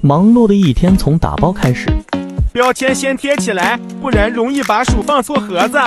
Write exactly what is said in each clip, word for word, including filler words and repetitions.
忙碌的一天从打包开始， 标签先贴起来，不然容易把鼠放错盒子。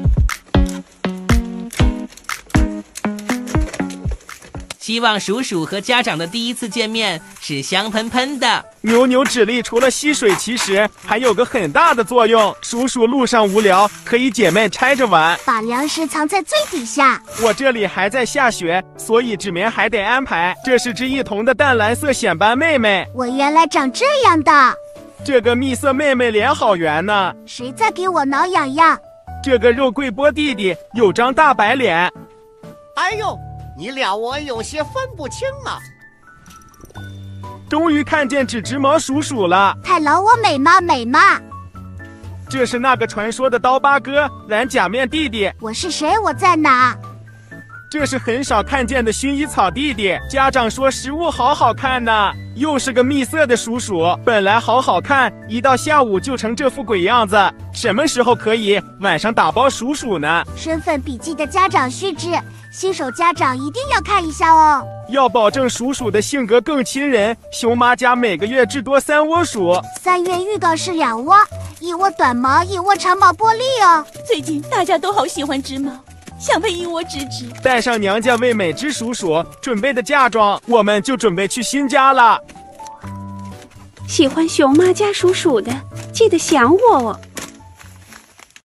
希望鼠鼠和家长的第一次见面是香喷喷的。 牛牛指力除了吸水，其实还有个很大的作用。鼠鼠路上无聊，可以姐妹拆着玩。 把粮食藏在最底下。 我这里还在下雪，所以纸棉还得安排。这是只一童的淡蓝色显斑妹妹。 我原来长这样的。 这个蜜色妹妹脸好圆呢。 谁在给我挠痒痒？ 这个肉桂波弟弟有张大白脸。 哎呦！你俩我有些分不清啊！ 终于看见纸直毛鼠鼠了， 太劳我美吗？美吗？ 这是那个传说的刀疤哥，蓝假面弟弟。 我是谁？我在哪？ 这是很少看见的薰衣草弟弟。家长说食物好好看呢，又是个蜜色的鼠鼠，本来好好看，一到下午就成这副鬼样子。什么时候可以晚上打包鼠鼠呢？ 身份笔记的家长须知。新手家长一定要看一下哦， 要保证鼠鼠的性格更亲人。熊妈家每个月至多三窝鼠， 三月预告是两窝，一窝短毛，一窝长毛玻璃哦。 最近大家都好喜欢织毛，想喂一窝织织。 带上娘家为美织鼠鼠准备的嫁妆，我们就准备去新家了。 喜欢熊妈家鼠鼠的，记得想我哦。